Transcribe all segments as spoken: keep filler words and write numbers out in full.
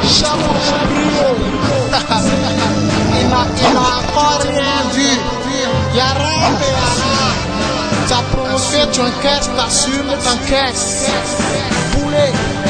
Chama o frio. Il n'a encore rien vu. Y'a rien de rien. T'as prononcé, tu encaisses, t'assumes, t'encaisses. Poulet.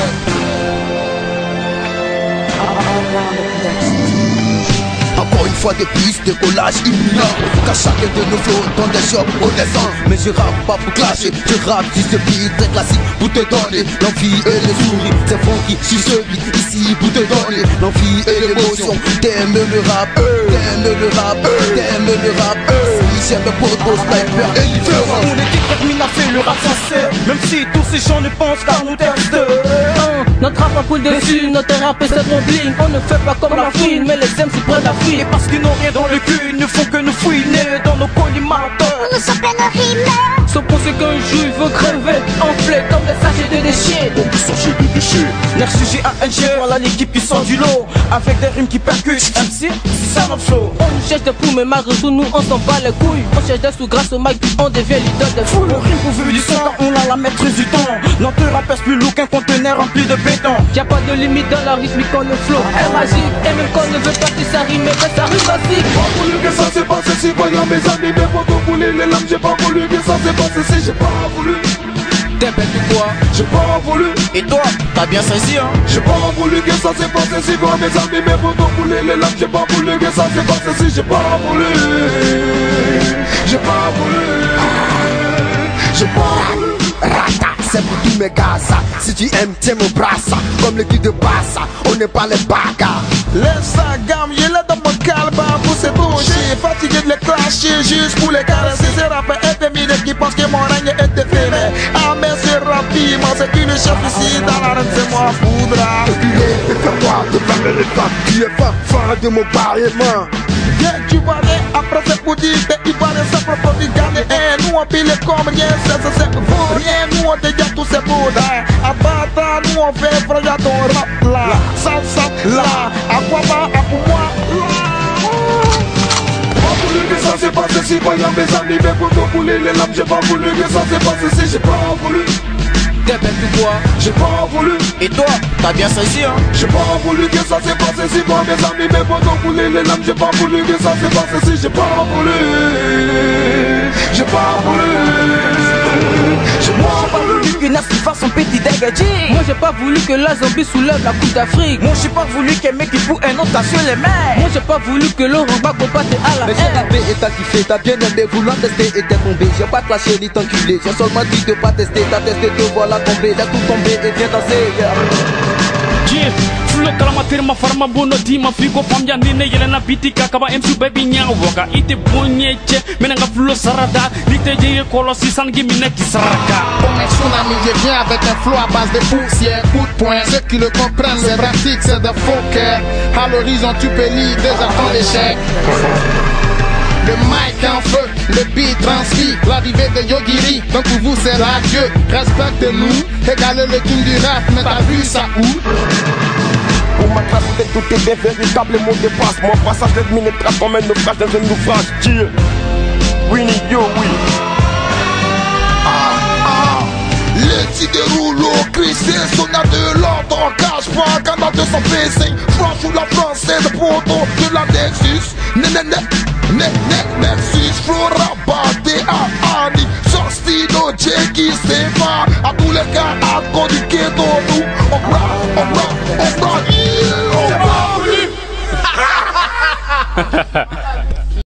Encore une fois des pistes, décollage imminent. Qu'à chacun de nos flots dans des jobs redescend. Mais je rappe pas pour clasher, je rappe juste des beats très classiques pour te donner l'envie et les sourires. C'est funky, si je beat ici pour te donner l'envie et l'émotion. T'aimes le rap, t'aimes le rap, t'aimes le rap. Si j'aime le poteau, sniper et différent. Mon équipe termine à faire le rap sincère. Même si tous ces gens ne pensent qu'à nous tester. Notre rap a coule dessus, notre rap est mon bling. On ne fait pas comme la fouine, mais les M C prennent la fille. Et parce qu'ils n'ont rien dans le cul, ils ne font que nous fouiner dans nos collimateurs. Nous sommes pleins de rimes. Sauf pour ceux qu'un jour il veut crever, enflé comme des sachets de déchets. Comme des sachets de déchets. L'air sujet A N G, voilà l'équipe qui sort du lot. Avec des rimes qui percutent, M C, c'est ça notre flow. On nous cherche des fous, mais malgré tout nous on s'en bat les couilles. On cherche des sous grâce au mic, puis on devient l'idole des fous. On rime pour vivre du son, car on a la maîtrise du temps. Notre rap pèse plus lourd qu'un conteneur rempli de béton. Y'a pas de limite dans la rythmique, on le flow est magique. Et même qu'on ne veut pas que ça rime, mais ça rime basique. J'ai pas voulu que ça s'est passé si voyant mes amis, mes photos bouler les lames. J'ai pas voulu que ça s'est passé si j'ai pas voulu. T'es bête ou quoi? J'ai pas voulu. Et toi, t'as bien saisi hein? J'ai pas voulu que ça s'est passé si voyant mes amis, mes photos bouler les lames. J'ai pas voulu que ça s'est passé si j'ai pas voulu. J'ai pas voulu. J'ai pas voulu. Rata, c'est pour tous mes gars ça. Si tu aimes, tiens mon bras ça. Comme l'équipe de Bassa, on n'est pas les bagarres. Laisse sa gamme, il est dans mon calme pour se toucher. Fatigué de les clasher juste pour les caresser. Ces rappeurs efféminés qui pensent que mon règne est effémère. Ah mais c'est rapidement, c'est qui le chef ici dans la reine, c'est moi Foudra. Reculez et fais-moi de faire les femmes. Tu es fan, fan de mon barrement. Viens tu varais, après c'est pour dire t'es ivoirien, c'est propre du garder. Eh, nous on pile comme rien, c'est c'est c'est vaut rien. Nous on déjà tous ces bouddhas. À bata, nous on fait frère ton rap là. Salsa là, à quoi bas, à pour moi là. Pas voulu que ça s'est passé si voyant mes amis, mes photos bouler les lames. J'ai pas voulu que ça s'est passé si j'ai pas voulu. T'es bête ou quoi? J'ai pas voulu. Et toi, t'as bien saisi hein? J'ai pas voulu que ça s'est passé si moi mes amis, mes photos bouler les lames. J'ai pas voulu que ça s'est passé si j'ai pas voulu. J'ai pas voulu. J'ai pas voulu. Que Nassi fasse son petit dégagé. Moi j'ai pas voulu que la zombie soulève la coupe d'Afrique. Moi j'ai pas voulu qu'un mec qui fout un autre sur les mains. Moi j'ai pas voulu que le Ramba combatte à la Mais j'ai tapé et t'as kiffé, t'as bien aimé, voulant tester et t'es tombé. J'ai pas clashé ni t'enculé, j'ai seulement dit de pas tester. T'as testé, te voilà tomber, t'as tout tombé et viens danser. Yeah. Fulo kalamatiri mafarma bono di mafigo famya nine yelena bitika kaba M C baby nya woga ite bonyeche menanga fulo sarada nite je kolo sisan gi mine kisaraka. Comme un tsunami, je viens avec un flot à base de poussière, coup de poing. Ceux qui le comprennent, c'est pratique, c'est de faux cœur. À l'horizon, tu peux lire déjà ton échec. Le mic en feu, le beat transcrit l'arrivée de Yogiri. Donc pour vous c'est radieux, respectez-nous. Égalez le king du rap, mais t'as vu ça où? Pour ma classe, c'est tout est des véritables mots de passe. Mon passage d'être minute transforme un naufrage dans un naufrage. Dieu, Winnie, yo, oui. Le petit déroule au Christ, son a de l'ordre, cache pas, canard de son P cinq, franche ou la française, poteau de la Nexus, né né né, né né Nexus, Flora, Bate, à Annie, Sostino, Jackie, Stéphane, à tous les gars, à cause du ghetto, nous, on bra, on bra, on bra, on bra, on bra.